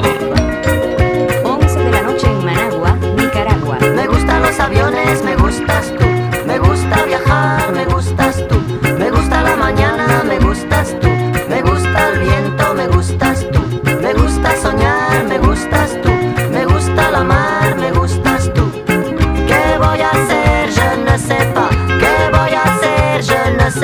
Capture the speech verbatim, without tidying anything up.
once de la noche en Managua, Nicaragua. Me gustan los aviones, me